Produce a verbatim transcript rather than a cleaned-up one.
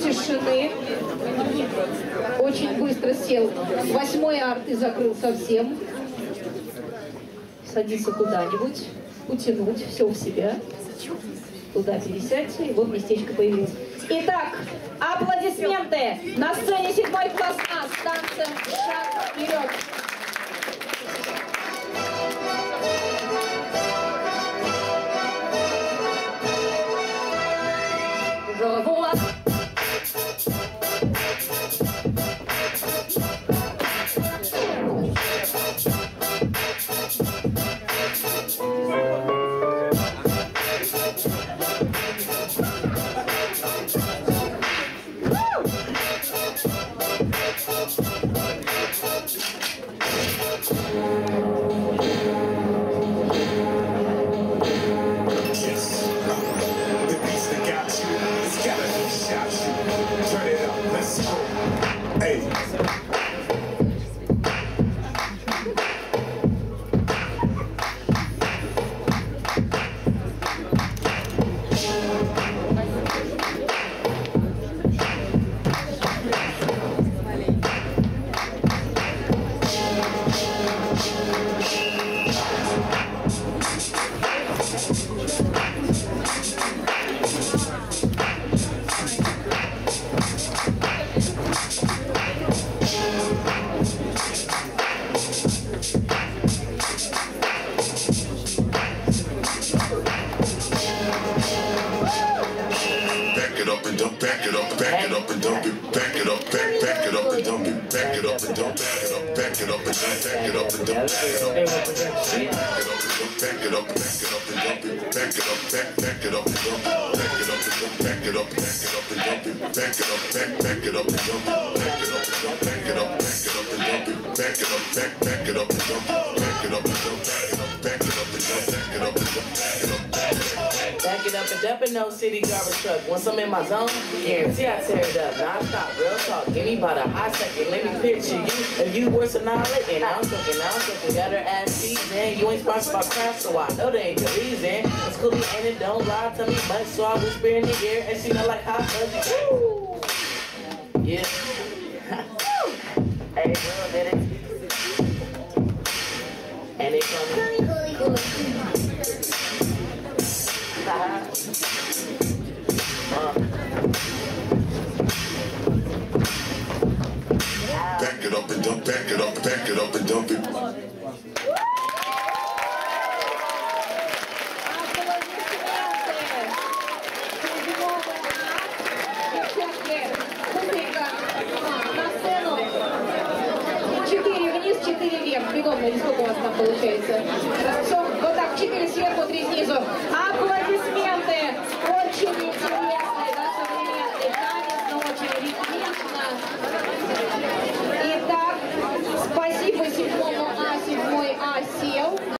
тишины. Очень быстро сел. Восьмой арт и закрыл совсем. Садиться куда-нибудь, утянуть все в себя. Туда пересядьте, и вот местечко появилось. Итак, аплодисменты! На сцене седьмой класс А с танцем «Шаг вперед». No city garbage truck. Once I'm in my zone, guarantee I tear it up. Non-stop, real talk. Give me about a high second. Let me picture you. If you worse than all it, and I'm cooking, I'm cooking. Got her ass seasoned. You ain't sponsored by craft, so I know they ain't the reason. It's cool, ain't it? Don't lie to me much, so I whisper in the ear and she know like hot fuzzy. Woo! Yeah. Hey, girl, did it? And it comes. Back it up and dump, back it up, back it up and dump it. Четыре вниз, четыре вверх. Придумали, сколько у вас там получается. Все, вот так, четыре сверху, три снизу.